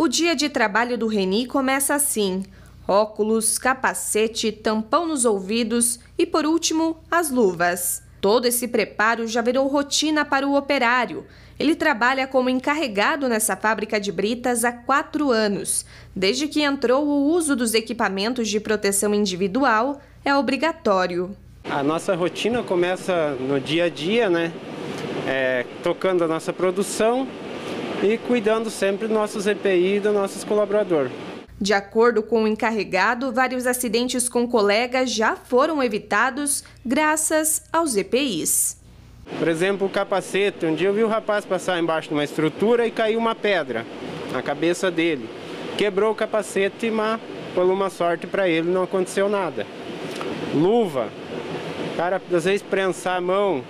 O dia de trabalho do Reni começa assim: óculos, capacete, tampão nos ouvidos e, por último, as luvas. Todo esse preparo já virou rotina para o operário. Ele trabalha como encarregado nessa fábrica de britas há 4 anos. Desde que entrou, o uso dos equipamentos de proteção individual é obrigatório. A nossa rotina começa no dia a dia, né? Tocando a nossa produção e cuidando sempre dos nossos EPI e dos nossos colaboradores. De acordo com o encarregado, vários acidentes com colegas já foram evitados graças aos EPIs. Por exemplo, o capacete. Um dia eu vi o rapaz passar embaixo de uma estrutura e caiu uma pedra na cabeça dele. Quebrou o capacete, mas por uma sorte para ele não aconteceu nada. Luva. O cara às vezes prensar a mão.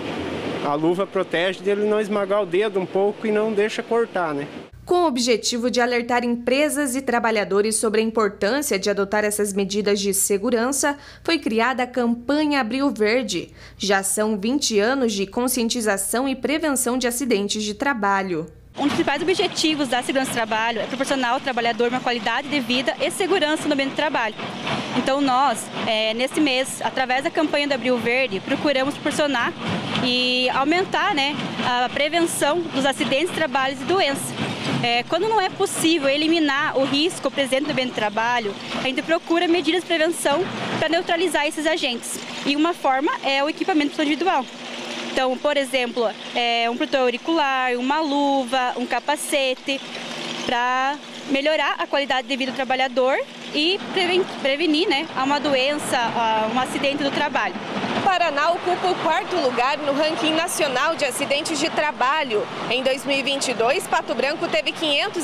A luva protege dele não esmagar o dedo um pouco e não deixa cortar, né? Com o objetivo de alertar empresas e trabalhadores sobre a importância de adotar essas medidas de segurança, foi criada a campanha Abril Verde. Já são 20 anos de conscientização e prevenção de acidentes de trabalho. Um dos principais objetivos da segurança do trabalho é proporcionar ao trabalhador uma qualidade de vida e segurança no ambiente de trabalho. Então nós, nesse mês, através da campanha do Abril Verde, procuramos proporcionar e aumentar, a prevenção dos acidentes de trabalho e doenças. Quando não é possível eliminar o risco presente no ambiente de trabalho, a gente procura medidas de prevenção para neutralizar esses agentes. E uma forma é o equipamento individual. Então, por exemplo, um protetor auricular, uma luva, um capacete, para melhorar a qualidade de vida do trabalhador e prevenir uma doença, um acidente do trabalho. O Paraná ocupa o 4º lugar no ranking nacional de acidentes de trabalho. Em 2022, Pato Branco teve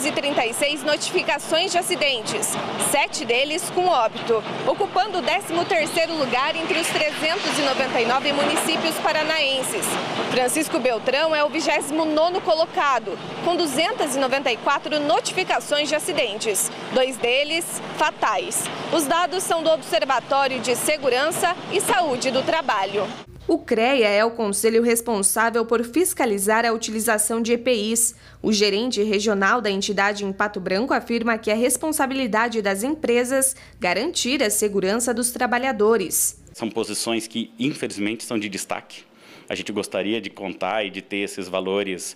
536 notificações de acidentes, 7 deles com óbito, ocupando o 13º lugar entre os 399 municípios paranaenses. Francisco Beltrão é o 29º colocado, com 294 notificações de acidentes, 2 deles fatais. Os dados são do Observatório de Segurança e Saúde do Trabalho. O CREA é o conselho responsável por fiscalizar a utilização de EPIs. O gerente regional da entidade em Pato Branco afirma que é responsabilidade das empresas garantir a segurança dos trabalhadores. São posições que, infelizmente, são de destaque. A gente gostaria de contar e de ter esses valores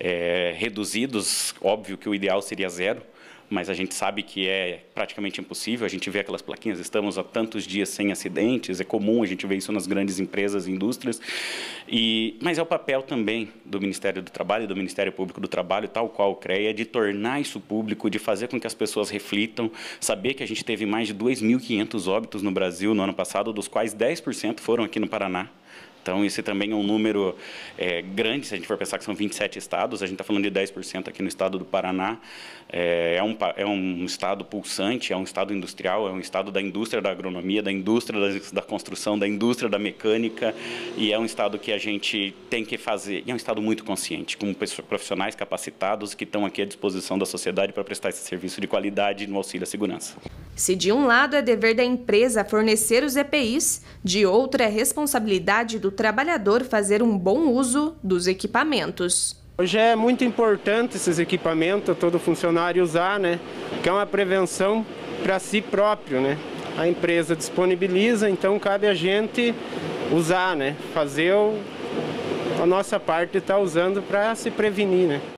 reduzidos. Óbvio que o ideal seria 0. Mas a gente sabe que é praticamente impossível. A gente vê aquelas plaquinhas, estamos há tantos dias sem acidentes, é comum a gente ver isso nas grandes empresas e indústrias. Mas é o papel também do Ministério do Trabalho e do Ministério Público do Trabalho, tal qual o CREA, de tornar isso público, de fazer com que as pessoas reflitam, saber que a gente teve mais de 2.500 óbitos no Brasil no ano passado, dos quais 10% foram aqui no Paraná. Então, esse também é um número grande, se a gente for pensar que são 27 estados, a gente está falando de 10% aqui no estado do Paraná. É um estado pulsante, é um estado industrial, é um estado da indústria da agronomia, da indústria da construção, da indústria da mecânica, e é um estado que a gente tem que fazer, e é um estado muito consciente, com profissionais capacitados que estão aqui à disposição da sociedade para prestar esse serviço de qualidade no auxílio à segurança. Se de um lado é dever da empresa fornecer os EPIs, de outro é responsabilidade do trabalhador fazer um bom uso dos equipamentos. Hoje é muito importante esses equipamentos, todo funcionário usar, que é uma prevenção para si próprio, A empresa disponibiliza, então cabe a gente usar, fazer a nossa parte de estar usando para se prevenir,